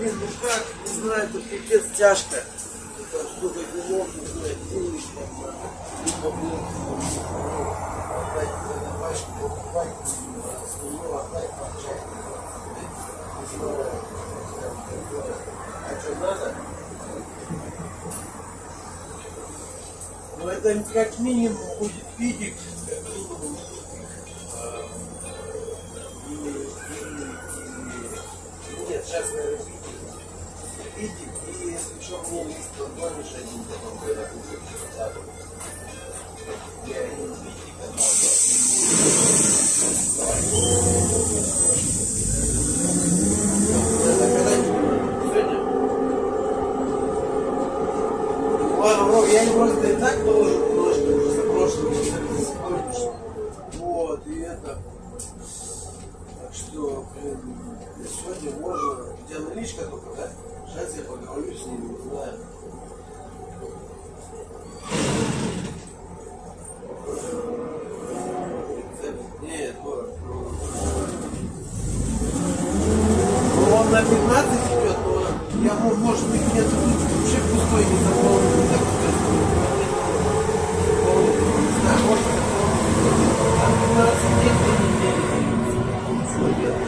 блин, ну как, не знаю, это пипец тяжко. Там столько делов, не знаю, денег там надо. Либо, блин, отдать пачку, покупать, отдать пачку. Не знаю, а что надо? Ну это как минимум будет видик, как минимум нет, сейчас наверное видик, и если что мне лист подгонишь один, потом когда будет я не видик, ладно, я просто и так положу немножко уже за прошлый, вот, и это. Так что, блин, сегодня можно. У тебя наличка только, да? Сейчас я поговорю с ним, не знаю. Нет, ну он на 15 идет, но я, может быть, где-то вообще пустой не заполнил, так сказать. Не знаю, может, там 15 дней, 2 недели.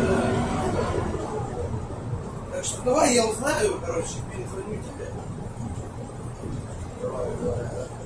Так что давай я узнаю, короче, перезвоню тебе. Давай.